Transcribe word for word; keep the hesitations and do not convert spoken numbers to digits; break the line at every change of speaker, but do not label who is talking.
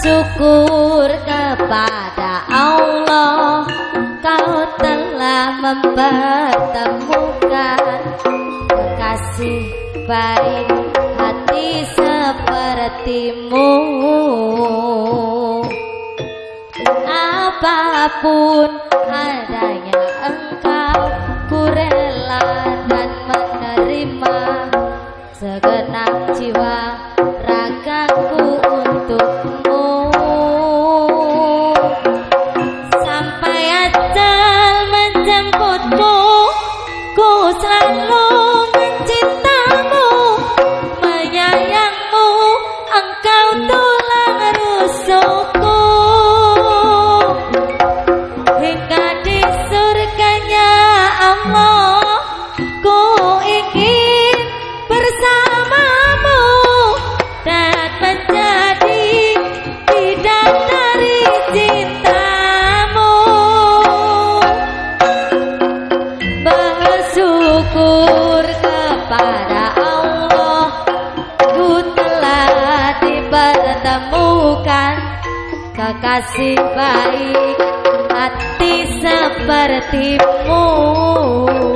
Syukur kepada Allah, kau telah mempertemukan kekasih baik hati sepertimu. Apapun adanya engkau, ku rela dan menerima segenap jiwa ragaku untukmu. Sampai ajal menjemputmu, ku selalu mencintamu, menyayangmu, engkau tulang rusukku. Hingga di surganya Allah, ku ingin bersamamu dan menjadi bidadari cintamu. Bersyukur kepada Allah, ku telah dipertemukan kekasih baik hati sepertimu.